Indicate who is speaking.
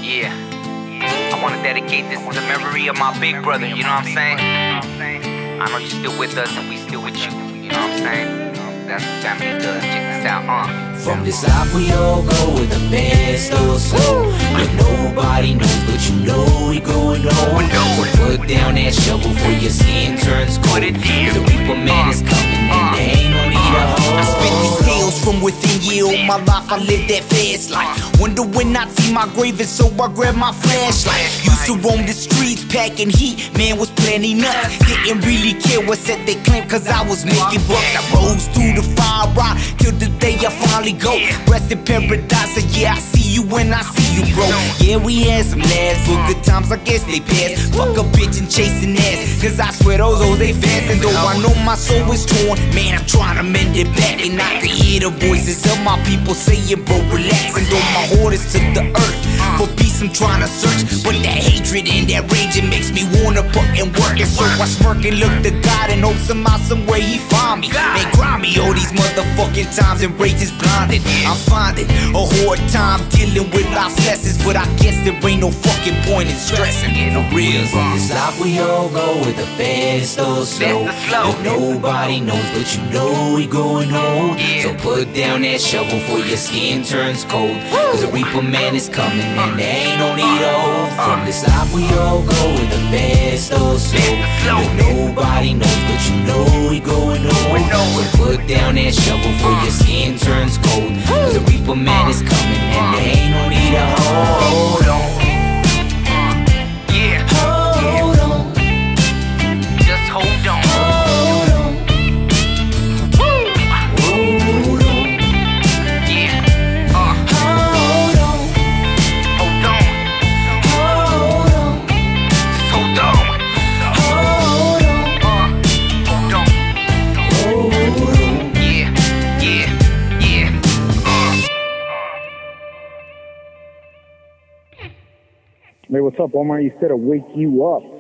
Speaker 1: Yeah, I want to dedicate this to the memory of my big brother, you know what I'm saying? I know you're still with us and we still with you, you know what I'm saying? That's what family does. Check this out,
Speaker 2: From this life we all go with the best of slow. But nobody knows, but you know we going on. So put down that shovel for your skin turns cold. Cause the reaper man is coming and there ain't no need to hold.
Speaker 3: I spit these tales from within, yeah, all my life I live that fast life. Wonder when I see my grave, and so I grab my flashlight. Used to roam the streets packing heat, man was plenty nuts. Didn't really care what set they claimed, cause I was making bucks. I rose through the fire rock till the day I finally go. Rest in paradise, and yeah, I see you when I see you, bro. Yeah, we had some laughs, but good times I guess they passed. Fuck a bitch and chasing ass, cause I swear those hoes they fast. And though I know my soul is torn, man, I'm trying to mend it back. And I can hear the voices of my people saying, bro, relax. And though my heart is to the earth, for peace I'm trying to search. But that hatred and that rage, it makes me wanna put in work. And so I smirk and look to God and hope somehow, some way he find me. Man, grind me all these motherfucking times and rage is blinded. I'm finding a hard time dealing with life's lessons, but I guess there ain't no fucking point in stressing. For real.
Speaker 2: From this life we all go with the fast or slow. But nobody knows, but you know we going on. So put down that shovel for your skin turns cold. Cause the reaper man is coming and there ain't no need to hold. From this life we all go with the fast or slow. But nobody knows, but you know we going on. So put down that shovel for your skin turns cold. Cause the reaper man is coming and there ain't no need to hold on.
Speaker 1: Yeah,
Speaker 2: Hold on.
Speaker 1: just hold on.
Speaker 2: Hold on. Hold on.
Speaker 1: Yeah,
Speaker 2: Hold on.
Speaker 1: hold on.
Speaker 2: Hold on.
Speaker 1: Just hold on.
Speaker 2: Hold on.
Speaker 1: Hold on.
Speaker 2: Hold on.
Speaker 1: Yeah, yeah, yeah.
Speaker 4: Hey, what's up, Omar? You said to wake you up.